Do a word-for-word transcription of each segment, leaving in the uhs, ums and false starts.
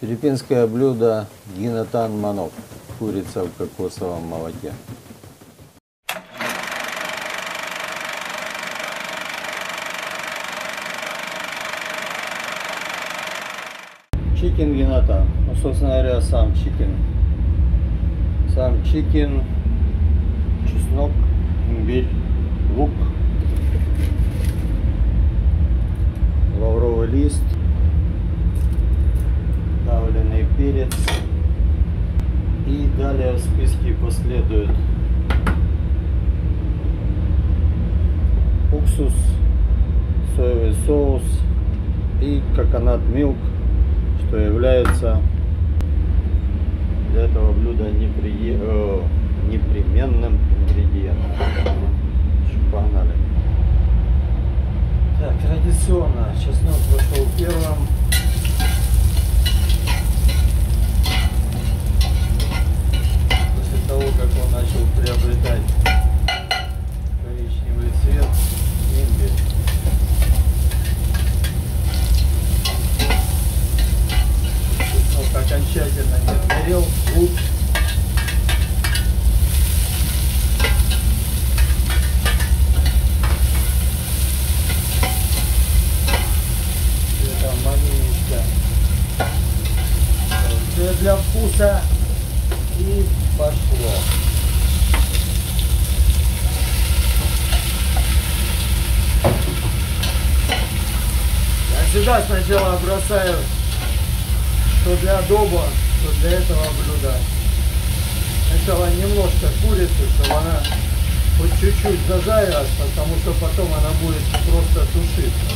Филиппинское блюдо гинатан манок. Курица в кокосовом молоке. Чикен гинатан. Ну, собственно говоря, сам чикен. Сам чикен, чеснок, имбирь, лук, лавровый лист, давленый перец. И далее в списке последует уксус, соевый соус и коконат милк, что является для этого блюда непри... э, непременным ингредиентом. Погнали. Так, традиционно чеснок вошел первым. После того, как он начал приобретать коричневый цвет, имбирь. Чеснок окончательно не сгорел, лук. Для вкуса и пошло. Я всегда сначала бросаю, что для адоба, что для этого блюда. Сначала немножко курицы, чтобы она хоть чуть-чуть зажарилась, потому что потом она будет просто тушиться.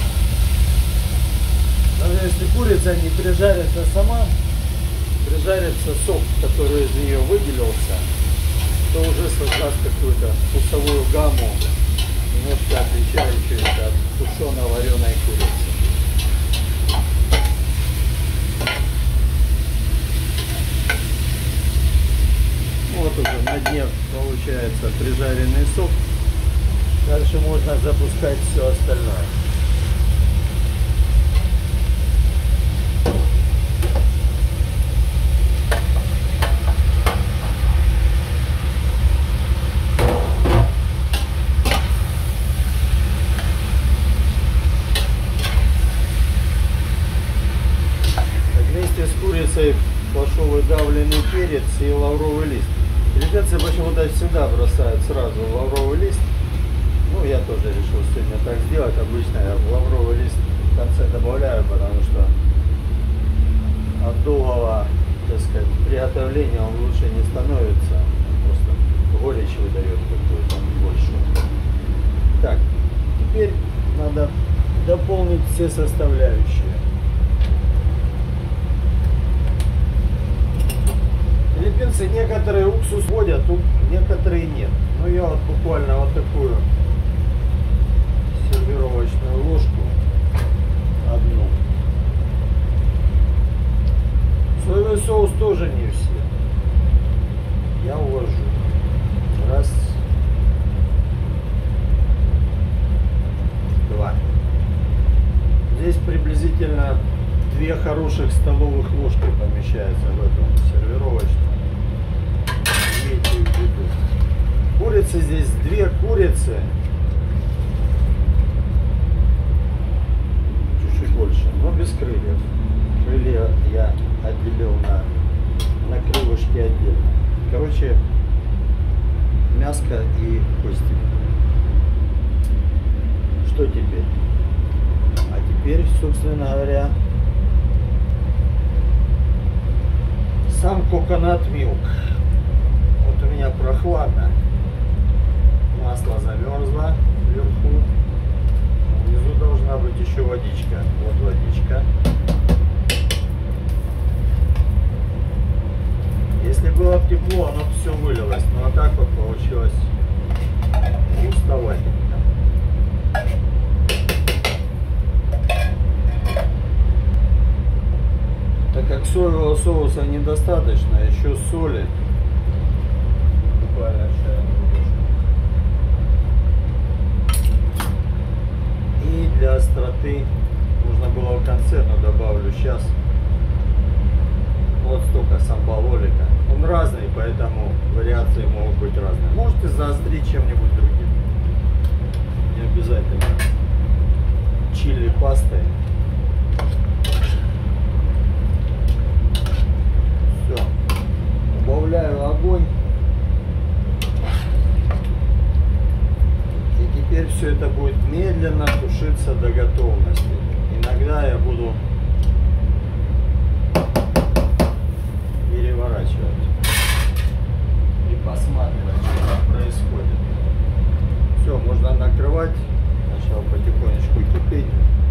Даже если курица не прижарится сама, прижарится сок, который из нее выделился, то уже создаст какую-то вкусовую гамму, немножко отличающуюся от тушено-вареной курицы. Вот уже на дне получается прижаренный сок. Дальше можно запускать все остальное. Пошел выдавленный перец и лавровый лист. Филиппинцы почему-то всегда бросают сразу лавровый лист. Ну, я тоже решил сегодня так сделать. Обычно я лавровый лист в конце добавляю, потому что от долгого, так сказать, приготовления он лучше не становится. Просто горечь выдает какую-то большую. Так, теперь надо дополнить все составляющие. Филиппинцы некоторые уксус вводят, некоторые нет. Но я вот буквально вот такую сервировочную ложку, одну. Соевый соус тоже не все. Я увожу. Раз. Два. Здесь приблизительно две хороших столовых ложки помещается в этом сервировочном. Имейте в виду. Курицы здесь две курицы. Чуть-чуть больше, но без крыльев. Крылья я отделил на, на крылышки отдельно. Короче, мяско и кости. Что теперь? А теперь, собственно говоря, сам коконат милк. Вот у меня прохладно. Масло замерзло вверху. Внизу должна быть еще водичка. Вот водичка. Если было бы тепло, оно бы все вылилось. Но а так вот получилось густоватенько. Так как соевого соуса недостаточно, еще соли. Буквально и для остроты нужно было в конце, но добавлю сейчас. Вот столько самбалолика. Он разный, поэтому вариации могут быть разные. Можете заострить чем-нибудь другим. Не обязательно чили пастой. Все. Убавляю огонь. И теперь все это будет медленно тушиться до готовности. Иногда я буду переворачивать и посматривать, что там происходит. Все, можно накрывать. Начал потихонечку кипеть.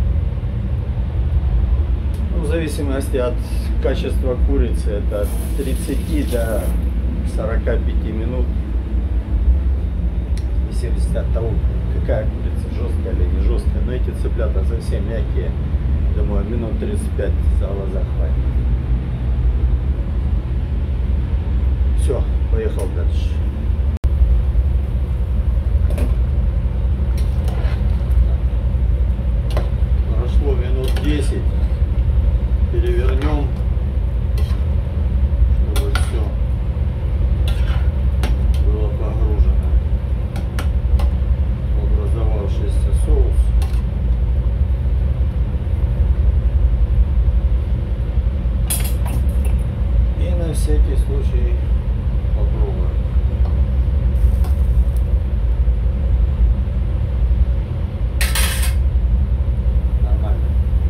Ну, в зависимости от качества курицы, это от тридцати до сорока пяти минут. В зависимости от того, какая курица, жесткая или не жесткая. Но эти цыплята совсем мягкие. Думаю, минут тридцать пять за глаза хватит. Все, поехал дальше. Прошло минут десять. Перевернем, чтобы все было погружено в образовавшийся соус. И на всякий случай попробуем. Нормально.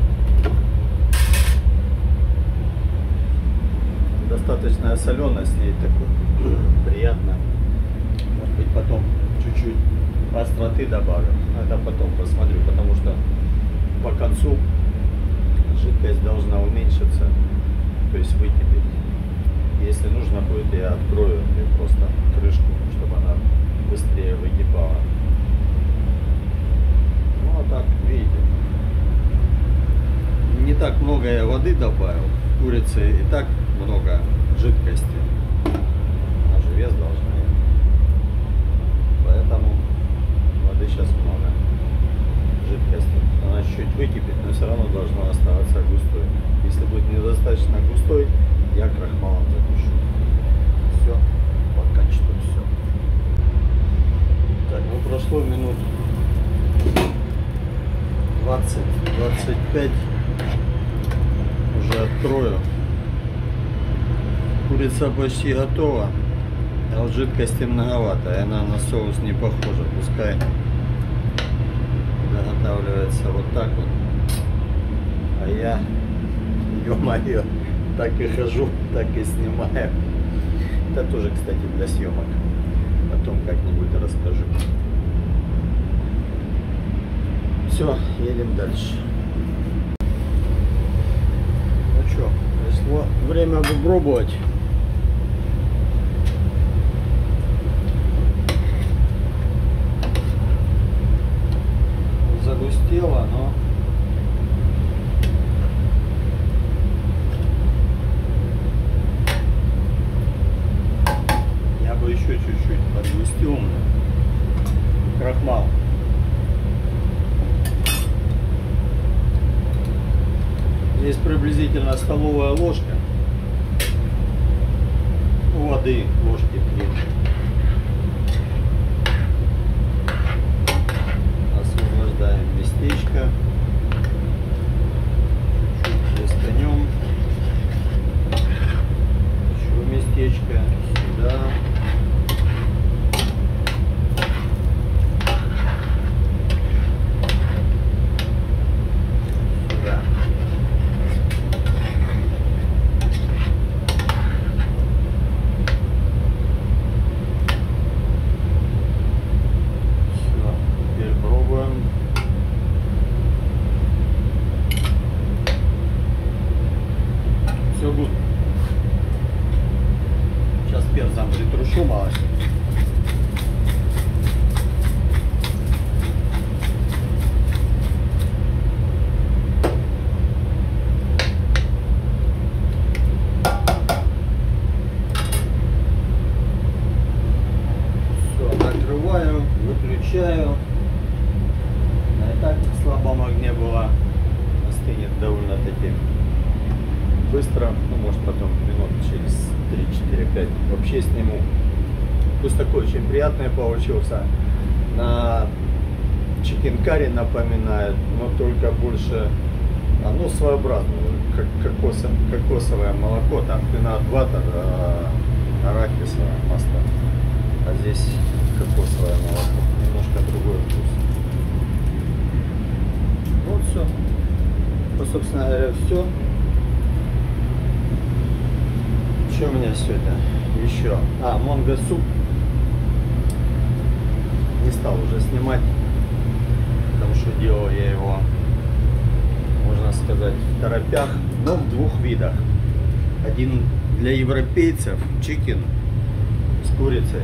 Достаточная соленость, ей такой приятно. Может быть, потом чуть-чуть остроты добавлю. Это потом посмотрю, потому что по концу жидкость должна уменьшиться, то есть выкипеть. Если нужно будет, я открою и просто крышку, чтобы она быстрее выкипала. Ну а так, видите, не так много я воды добавил. Курицы и так много жидкости. Она же вес должна иметь. Поэтому воды сейчас много. Жидкости. Она чуть-чуть выкипит, но все равно должна оставаться густой. Если будет недостаточно густой, я крахмалом запишу. Все, пока что все. Так, ну прошло минут двадцать-двадцать пять. Уже открою. Курица почти готова, а вот жидкости многовато, и она на соус не похожа. Пускай доготавливается вот так вот. А я, ё-моё, так и хожу, так и снимаю. Это тоже, кстати, для съемок. Потом как-нибудь расскажу. Все, едем дальше. Ну что, пришло время попробовать. Загустело, но я бы еще чуть-чуть подгустил крахмал. Здесь приблизительно столовая ложка воды, ложки три. Освобождаем местечко, чуть-чуть листанем, еще местечко сюда. Сейчас перцем притрушу малость. Все, накрываю, выключаю. На и так на слабом огне была, остынет довольно-таки быстро, ну может потом минут через три-четыре-пять вообще сниму. Вкус такой очень приятный получился. На чикен карри напоминает, но только больше, оно своеобразное, как кокосов, кокосовое молоко, там пинат баттер, а арахисовое масло, а здесь кокосовое молоко, немножко другой вкус. Вот все. Ну, собственно говоря, все. Что у меня сегодня еще? А, монго суп. Не стал уже снимать, потому что делал я его, можно сказать, в торопях, но в двух видах. Один для европейцев, чикен с курицей,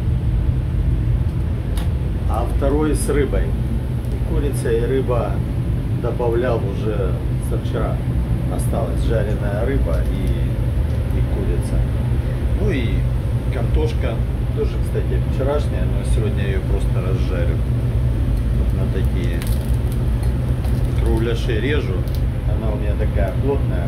а второй с рыбой. И курица и рыба добавлял уже со вчера. Осталась жареная рыба и, и курица. Ну и картошка. Тоже, кстати, вчерашняя, но сегодня ее просто разжарю. Вот на такие кругляши режу. Она у меня такая плотная.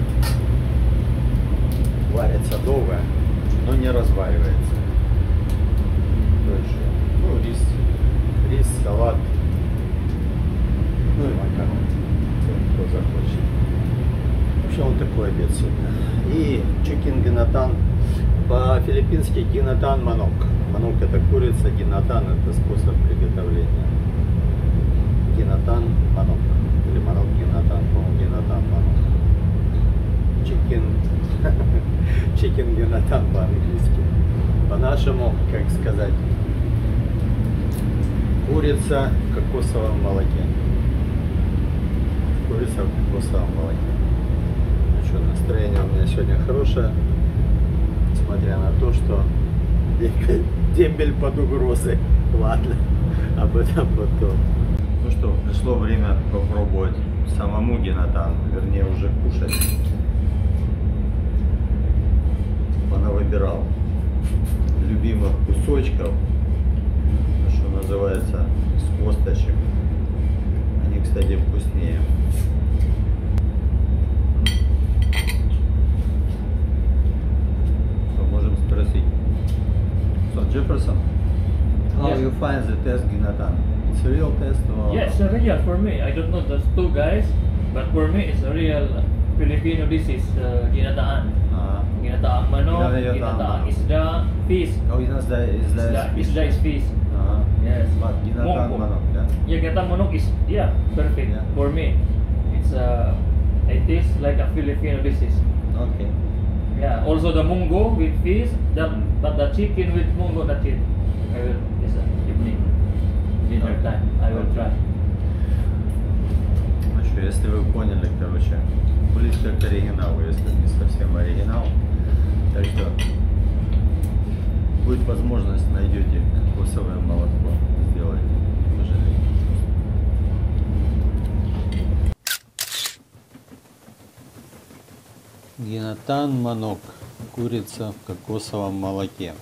Варится долго, но не разваривается. Дальше. Ну, рис, рис, салат. Ну и макарон, кто захочет. В общем, вот такой обед сегодня. И чикен гинатан. По-филиппински гинатан манок. Манок это курица, гинатан это способ приготовления. Гинатан манок. Или манок гинатан, по-моему, гинатан манок. Чикен. Чикен гинатан по-английски. По-нашему, как сказать, курица в кокосовом молоке. Курица в кокосовом молоке. Ну что, настроение у меня сегодня хорошее. Несмотря на то, что дембель под угрозой. Ладно, об этом потом. Ну что, пришло время попробовать самому гинатан, вернее уже кушать. Она выбирал любимых кусочков, что называется, с косточек. Они, кстати, вкуснее. Спросить. So Jefferson, how Yes. you find the test Ginatan? It's a real test or? Yes, it's real for me. I don't know those two guys, but for me it's a real Filipino dish is uh, ginataan. Uh, Ginataang manok, Ginataang ginataang manok. isda, fish. oh, is that is Isda, that isda is fish. Uh, Yes. but Ginatan Mongko. manok, yeah. Yeah, ginataang manok is yeah perfect Yeah. for me. It's uh, it tastes like a Filipino dishes. Okay. Yeah. Also the mungo with fish, the, but the chicken with mungo that's it. I will this uh, evening dinner Okay. time. I will try. Ну что, если вы поняли, короче, близко к оригиналу, если не совсем оригинал. Так что будет возможность, найдете кокосовое молоко, сделайте, не пожалеете. Гинатан манок, курица в кокосовом молоке.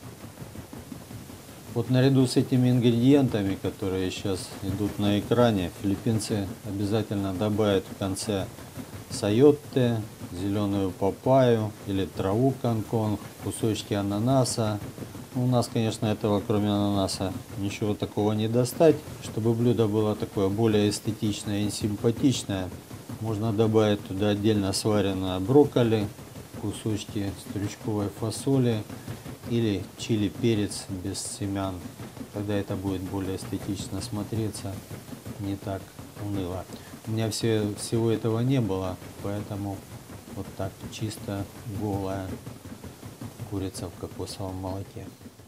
Вот наряду с этими ингредиентами, которые сейчас идут на экране, филиппинцы обязательно добавят в конце сайотте, зеленую папайю или траву канкон, кусочки ананаса. У нас, конечно, этого кроме ананаса ничего такого не достать. Чтобы блюдо было такое более эстетичное и симпатичное, можно добавить туда отдельно сваренное брокколи, кусочки стручковой фасоли или чили перец без семян. Тогда это будет более эстетично смотреться, не так уныло. У меня все, всего этого не было, поэтому вот так чисто голая курица в кокосовом молоке.